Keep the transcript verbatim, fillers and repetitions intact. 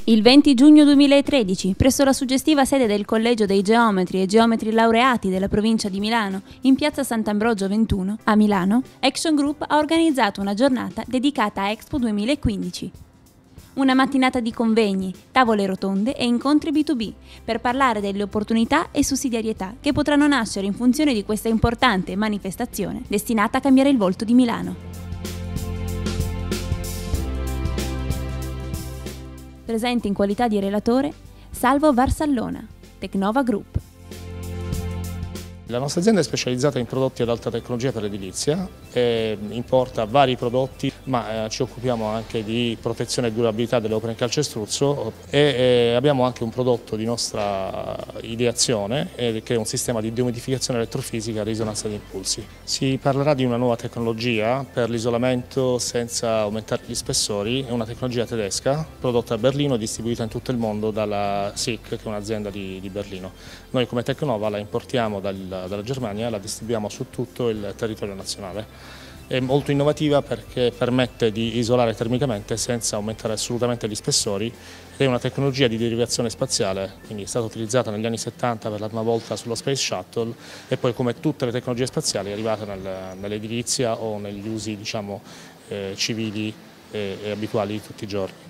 Il venti giugno duemilatredici, presso la suggestiva sede del Collegio dei Geometri e Geometri Laureati della provincia di Milano, in piazza Sant'Ambrogio ventuno, a Milano, Action Group ha organizzato una giornata dedicata a Expo duemilaquindici. Una mattinata di convegni, tavole rotonde e incontri B due B per parlare delle opportunità e sussidiarietà che potranno nascere in funzione di questa importante manifestazione destinata a cambiare il volto di Milano. Presente in qualità di relatore Salvo Varsallona, Tecnova Group. La nostra azienda è specializzata in prodotti ad alta tecnologia per l'edilizia e importa vari prodotti, ma eh, ci occupiamo anche di protezione e durabilità delle opere in calcestruzzo e eh, abbiamo anche un prodotto di nostra ideazione eh, che è un sistema di deumidificazione elettrofisica a risonanza di impulsi. Si parlerà di una nuova tecnologia per l'isolamento senza aumentare gli spessori, è una tecnologia tedesca prodotta a Berlino e distribuita in tutto il mondo dalla S I C, che è un'azienda di, di Berlino. Noi come Tecnova la importiamo dal dalla Germania e la distribuiamo su tutto il territorio nazionale. È molto innovativa perché permette di isolare termicamente senza aumentare assolutamente gli spessori ed è una tecnologia di derivazione spaziale, quindi è stata utilizzata negli anni settanta per la prima volta sullo Space Shuttle e poi, come tutte le tecnologie spaziali, è arrivata nel, nell'edilizia o negli usi, diciamo, eh, civili e, e abituali di tutti i giorni.